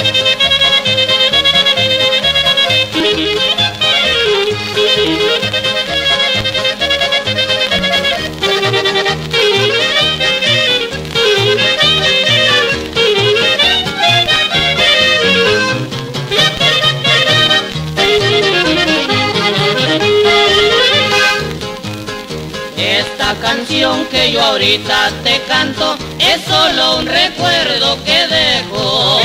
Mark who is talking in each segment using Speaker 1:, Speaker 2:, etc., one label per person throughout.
Speaker 1: Esta canción que yo ahorita te canto es solo un recuerdo que dejo.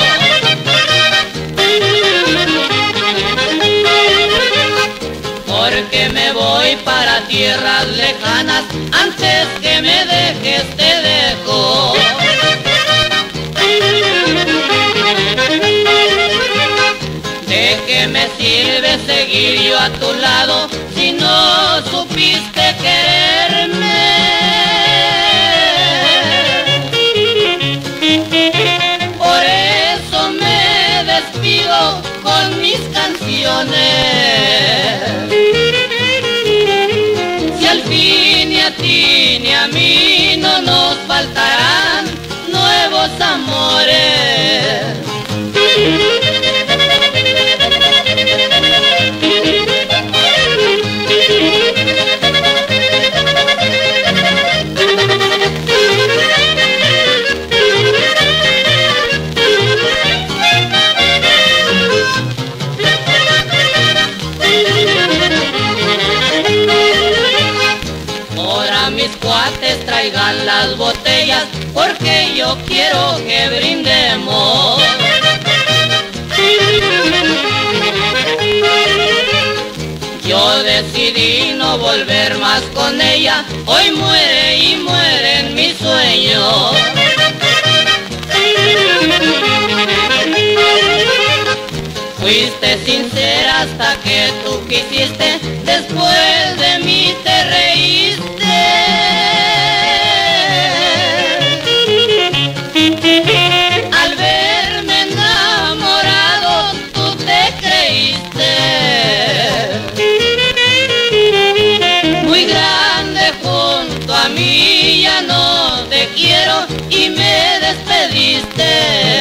Speaker 1: Porque me voy para tierras lejanas, antes que me dejes te dejo. ¿De qué me sirve seguir yo a tu lado si no supiste quererme? Por eso me despido con mis canciones. Si al fin ni a ti ni a mí no nos faltarán nuevos amores. Ahora mis cuates traigan las botellas, porque yo quiero que brindemos. Yo decidí no volver más con ella, hoy muere y mueren mis sueños. Fuiste sincera hasta que tú quisiste, después de mí te reíste. Al verme enamorado tú te creíste. Muy grande junto a mí ya no te quiero y me despediste.